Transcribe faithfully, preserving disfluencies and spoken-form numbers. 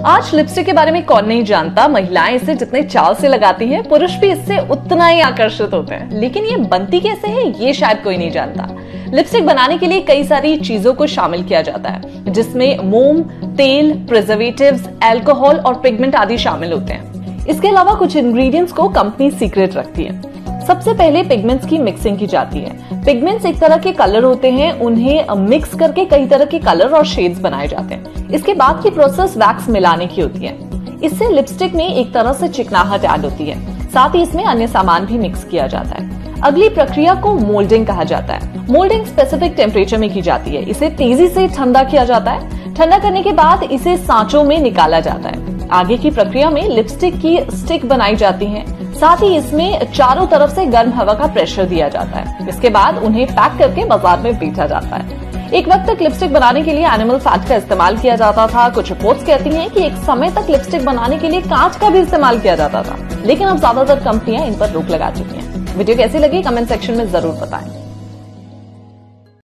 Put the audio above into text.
आज लिपस्टिक के बारे में कौन नहीं जानता। महिलाएं इसे जितने चाव से लगाती हैं, पुरुष भी इससे उतना ही आकर्षित होते हैं। लेकिन ये बनती कैसे है, ये शायद कोई नहीं जानता। लिपस्टिक बनाने के लिए कई सारी चीजों को शामिल किया जाता है, जिसमें मोम, तेल, प्रिजर्वेटिव्स, अल्कोहल और पिगमेंट आदि शामिल होते हैं। इसके अलावा कुछ इंग्रेडिएंट्स को कंपनी सीक्रेट रखती है। सबसे पहले पिगमेंट्स की मिक्सिंग की जाती है। पिगमेंट्स एक तरह के कलर होते हैं, उन्हें मिक्स करके कई तरह के कलर और शेड्स बनाए जाते हैं। इसके बाद की प्रोसेस वैक्स मिलाने की होती है। इससे लिपस्टिक में एक तरह से चिकनाहट ऐड होती है। साथ ही इसमें अन्य सामान भी मिक्स किया जाता है। अगली प्रक्रिया को मोल्डिंग कहा जाता है। मोल्डिंग स्पेसिफिक टेम्परेचर में की जाती है। इसे तेजी से ठंडा किया जाता है। ठंडा करने के बाद इसे सांचों में निकाला जाता है। आगे की प्रक्रिया में लिपस्टिक की स्टिक बनाई जाती है। साथ ही इसमें चारों तरफ से गर्म हवा का प्रेशर दिया जाता है। इसके बाद उन्हें पैक करके बाजार में बेचा जाता है। एक वक्त तक लिपस्टिक बनाने के लिए एनिमल फैट का इस्तेमाल किया जाता था। कुछ रिपोर्ट्स कहती हैं कि एक समय तक लिपस्टिक बनाने के लिए कांच का भी इस्तेमाल किया जाता था, लेकिन अब ज्यादातर कंपनियां इन पर रोक लगा चुकी हैं। वीडियो कैसी लगी कमेंट सेक्शन में जरूर बताएं।